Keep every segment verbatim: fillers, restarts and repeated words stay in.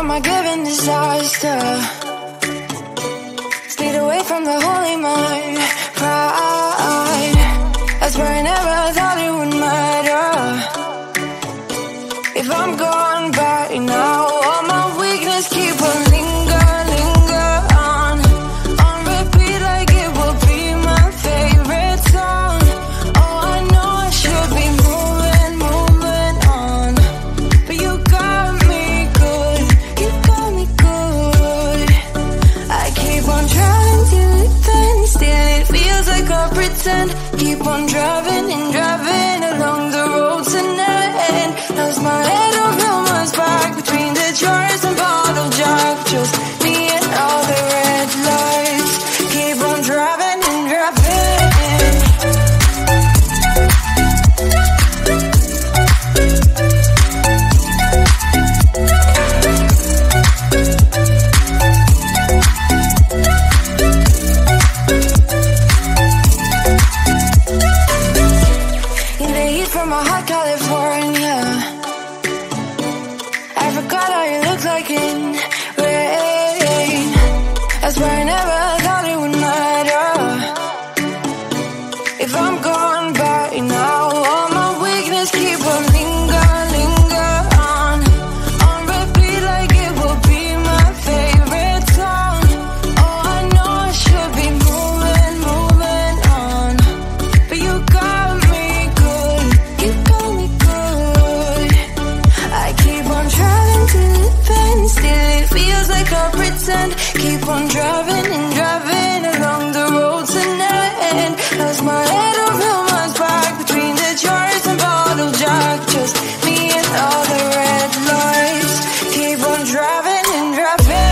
from a given disaster. Stayed away from the holy mind. Pride, I swear I never thought it would matter. If I'm gone by now, all my weakness keep on linger, linger on. On repeat like it will be my favorite song. Oh, I know I should be moving, moving on, but you got me good, you got me good. I keep on trying till it ends, still it feels like I pretend. Keep on driving and driving along the road tonight. Lost my head over my back between the jars and bottle jack. Just me and all the red lights. Keep on driving and driving. In the heat from a hot California, I forgot how you look like in rain. I swear I never thought it would matter. If I'm gone by now, all my weakness keep on linger, linger on. On repeat like it will be my favorite song. Oh, I know I should be moving, moving on, but you got me good, you got me good. I keep on trying till it ends, still it feels like I pretend. Keep on driving and driving along the road tonight. Lost my head over my back between the jars and bottle jack. Just me and all the red lights. Keep on driving and driving.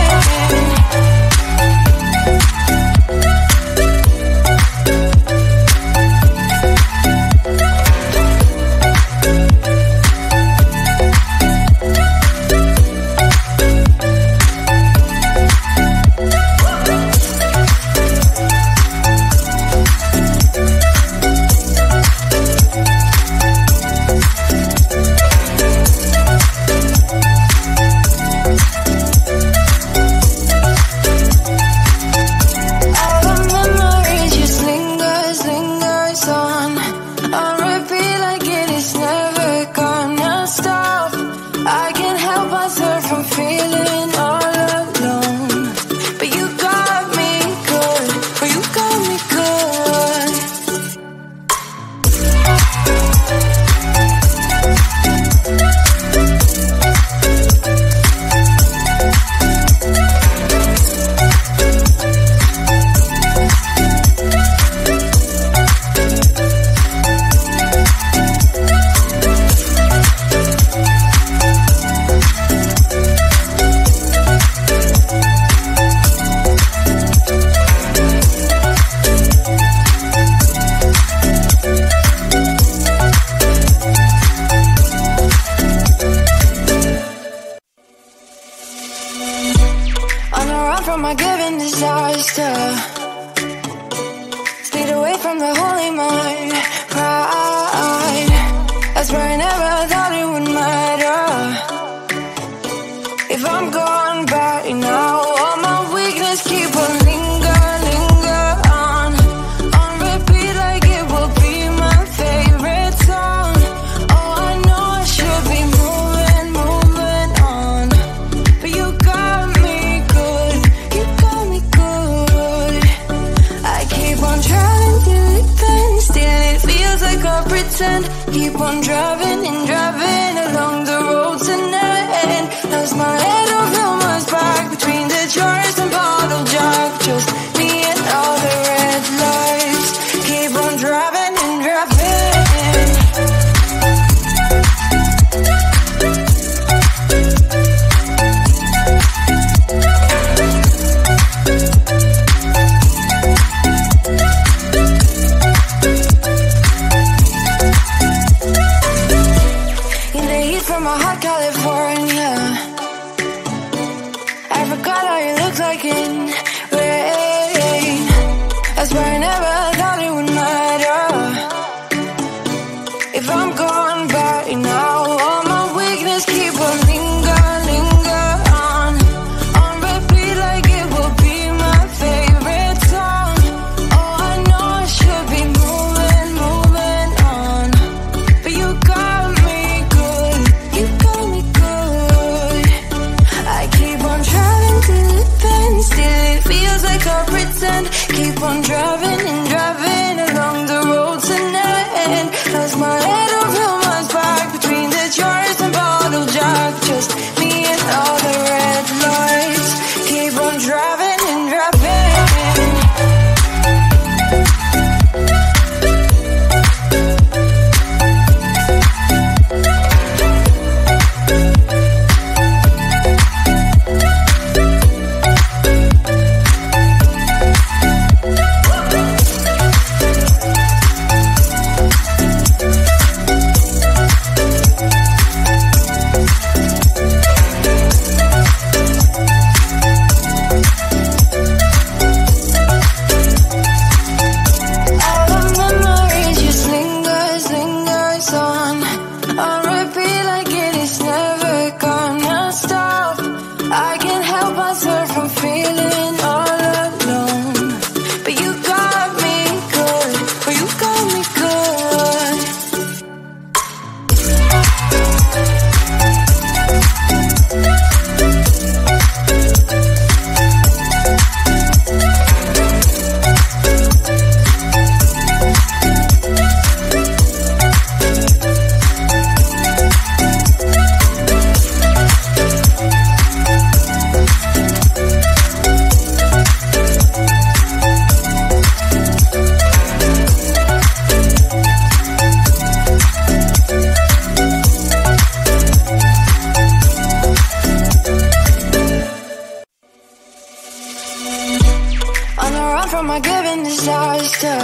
From a given disaster, stayed away from the holy mind. Pride, I swear I never thought it would matter. If I'm gone by now, all my weakness keep on linger, linger on. On repeat like it will be my favorite song. Oh, I know I should be moving, moving on, but you got me good, you got me good. I keep on trying till it ends, still it feels like I pretend. Keep on driving and driving along the road tonight. Lost my head over my back between the jars and bottle jack. Just me and all the red lights. Keep on driving and driving. In the heat from a On the run from my given disaster,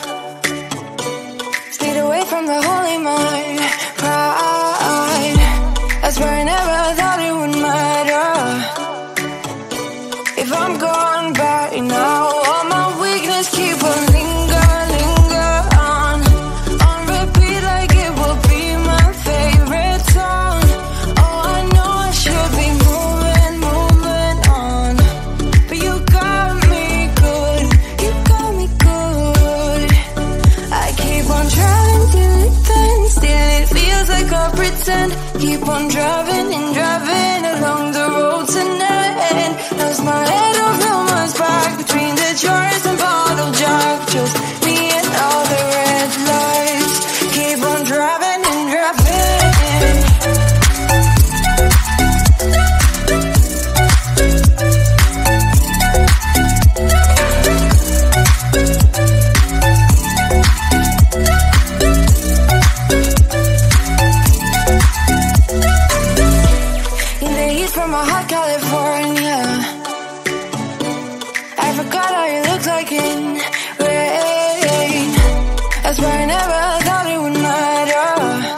stayed away from the holy mind, pride. I swear I never thought it would matter. If I'm gone by now, all my weakness keep on linger, linger on, on repeat like it will be my favorite song. Oh, I know I should be moving, moving on, but you got me good, you got me good. I keep on driving till it bends, still it feels like I pretend. Keep on driving and driving along the road tonight. Lost my head over my back between the jars and bottle jack. Just me and all the red lights. Keep on driving and driving. From a hot California, I forgot how you look like in rain. I swear I never thought it would matter.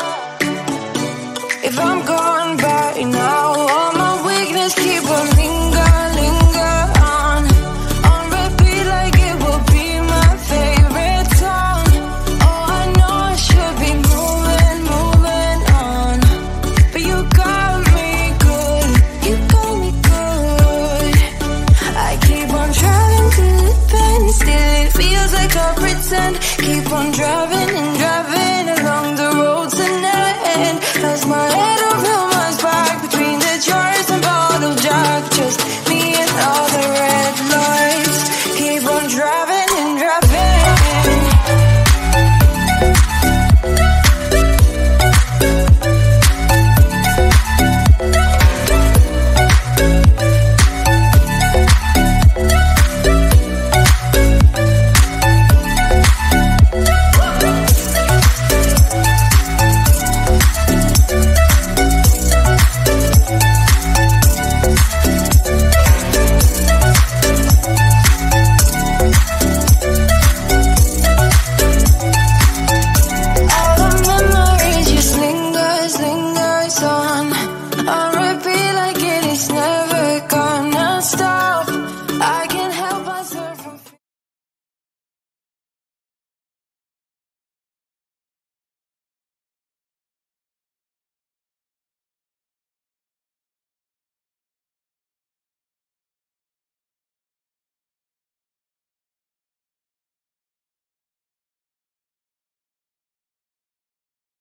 If I'm gone by now, all my weakness keep on linger, linger on, on repeat like it will be my favorite song. Oh, I know I should be moving, moving on, but you got me good, you got me good. I keep on driving till it bends, still it feels like I pretend. Keep on driving.